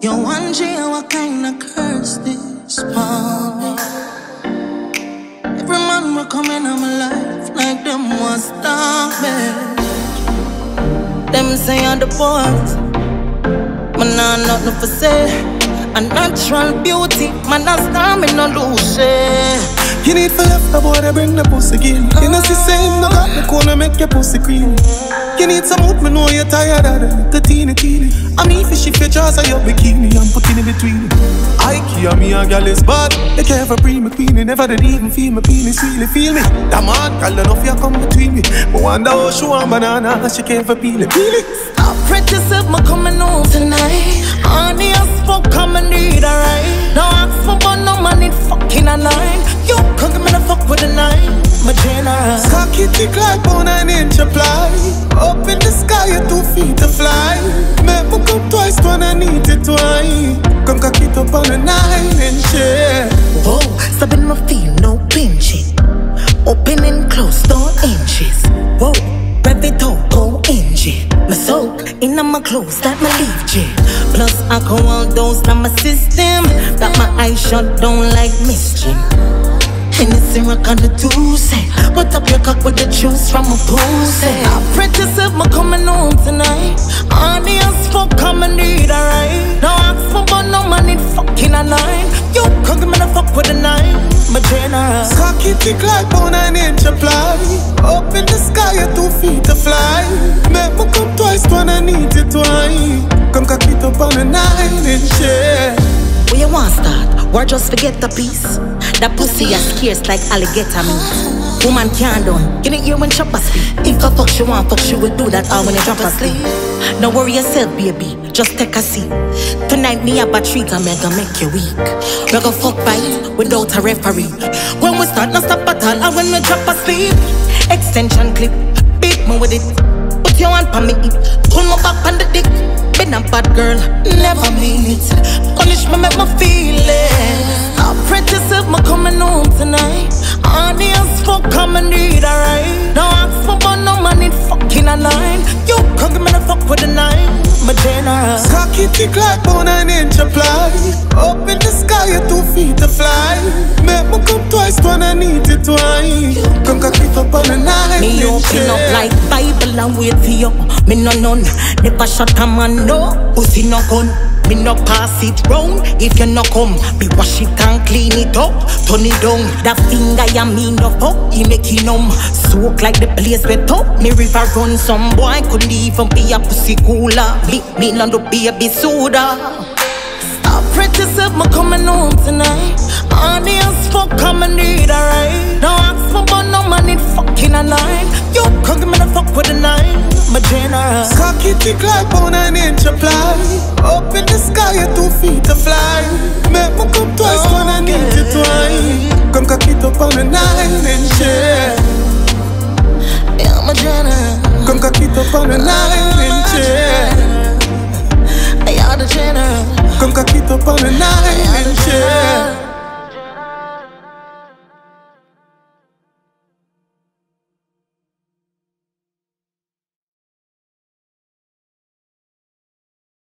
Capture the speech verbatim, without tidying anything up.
You're wondering what kind of curse this for. Every man will come in my life like them was stop me. Them say I'm the boss, man I nothing for say. A natural beauty, man I stand me no lose. You need for left the boy to bring the pussy again. You know she saying no got the corner make your pussy cream. You need some out, me know you're tired of the little teeny teeny. I'm even if she fit jaws of your bikini, I'm putting in between. I care me a girl is bad. They care for pre me queen, they never did even feel my penis really feel me. That man call enough you come between me. But wonder how she want banana, she care for peel it, peel it. I pray to self me coming home tonight. Honey as fuck, come and need a ride. No ask for but no man need fucking a line. You can't give me the fuck with a nine, my generous. Cocky thick like bone and inch apply. Up in the sky, you're two feet to fly. Make me come twice when I need it twice. Come cock it up on a nine inch, yeah. Whoa, subbing my feel, no pinching. Open and close, no inches. Whoa, rev it out, go engine. My soak in my clothes, that my leave G. Plus alcohol dose to my system. Got my eyes shut down like mischief. Hennessy rock on the Tuesday. What up your cock with the juice from a pussy? I pray to self me coming home tonight. Honey as fuck, come and need a ride. No ask for but no man need fucking a line. You can't give me the fuck with a nine, my generous. Cocky thick like bone and inch apply. Up in the sky, you're two feet to fly. Make me come twice when I need it twice. Come cock it up on a nine inch, yeah. When you want start, or just forget the piece. That pussy is scarce like alligator meat. Woman can't done, you didn't hear when chopper speak. If a fuck she want, fuck she will do that all when you drop asleep. No worry yourself, baby, just take a seat. Tonight me a battery can make, make you weak. We go fuck by without a referee. When we start, no stop at all, and when we drop asleep. Extension clip, beat me with it. Put your hand on me, pull my back on the dick. Been a bad girl, never mean it. Punish me, make me feel it. I pray to self me coming home tonight. Honey as fuck, come and need a ride. No ask for but no man need fucking a line. You can't give me the fuck with a nine, my generous. Cocky thick like bone and inch apply. Up in the sky, you're two feet to fly. Make me come twice when I need it twice. Come cock it up on a nine. Me open up like Bible and wait for you. Me no none, never shut a man no. Pussy no gun, me no pass it round. If you no come, me wash it and clean it up. Turn it down, that finger ya me no fuck. He make it numb, soak like the place wet up. Me river run, some boy couldn't even be a pussy cooler. Me, me no do baby soda. I pray to self me coming home tonight. Honey as fuck, come and need a ride. No ask for but no man need fucking a line. You can't give me the fuck with a nine, my generous. Cocky thick like bone and inch apply. Up in the sky, you're two feet to fly. Make me come twice oh, when I need yeah. it twice. Come cock it up on a nine inch, yeah. Yeah, my generous. Come cock it up on a nine inch, yeah. Yeah, the generous. Come cock it up on a nine inch,